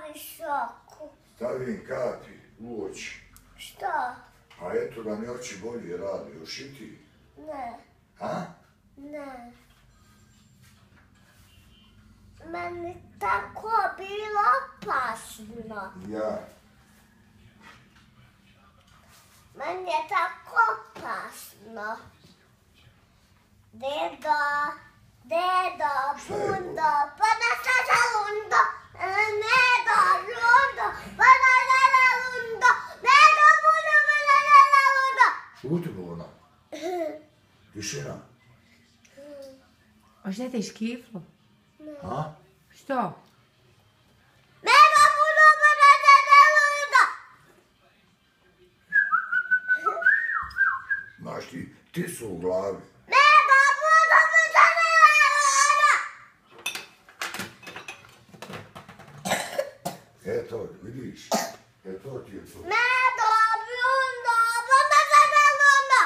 visoku. Stavim kapi u oči. Što? A eto da mi oči bolje rade, još i ti. Ne. A? Ne. Meni tako bilo opasno. Ja. Meni je tako opasno. Dedo, bundo, pa da se zalundo. Nedo, lundo, pa da se zalundo. Nedo, bundo, pa da se zalundo. Šuti Bona. Tišina. Hoćete i škiflu? A? Što? Nedo, bundo, pa da se zalundo. Znaš ti su u glavi. Nedo, bundo, pa da se zalundo. Eto, vidiš. Eto ti je to. Nedo, bundo, pa da se zalundo.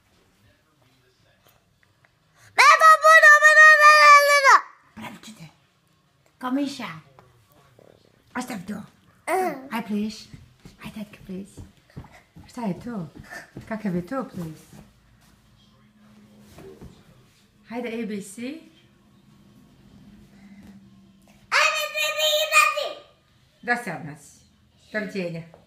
Nedo, bundo, pa da se zalundo. Pravčite. Kom Miša. Ostav to. Aj pliš. Aj tetke, please. Šta je to? Kakav je to, please? Hajde ABC. Ajde, ti. Dosadna si. Doviđenja.